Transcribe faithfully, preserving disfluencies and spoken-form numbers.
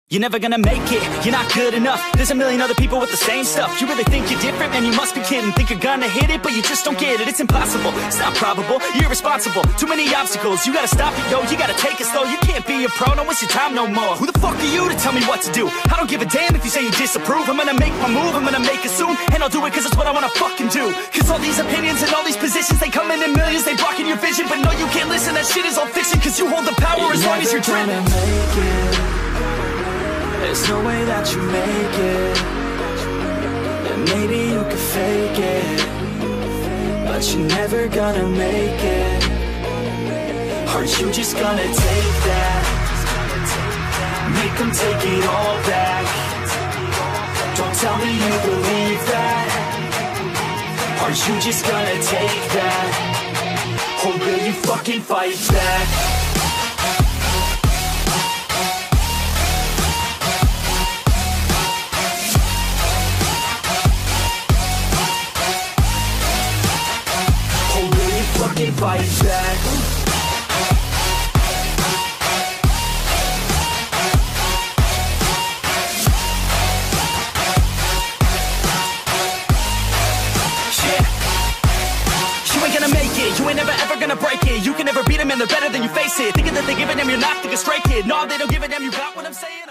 You're never gonna make it, you're not good enough. There's a million other people with the same stuff. You really think you're different? Man, you must be kidding. Think you're gonna hit it, but you just don't get it. It's impossible, it's not probable, you're irresponsible. Too many obstacles, you gotta stop it, yo. You gotta take it slow, you can't be a pro. Don't waste your time no more. Who the fuck are you to tell me what to do? I don't give a damn if you say you disapprove. I'm gonna make my move, I'm gonna make it soon. And I'll do it cause it's what I wanna fucking do. Cause all these opinions and all these positions, they come in in millions. They blocking your vision, but no, you can't listen. That shit is all fiction. Cause you hold the power you're as long as you're dreaming. There's no way that you make it. And maybe you could fake it, but you're never gonna make it. Are you just gonna take that? Make them take it all back. Don't tell me you believe that. Are you just gonna take that? Or will you fucking fight back? Fight back. Yeah. You ain't gonna make it, you ain't never ever gonna break it. You can never beat them and they're better than you face it. Thinking that they give a damn, you're not thinking straight, kid. No, they don't give a damn, you got what I'm saying.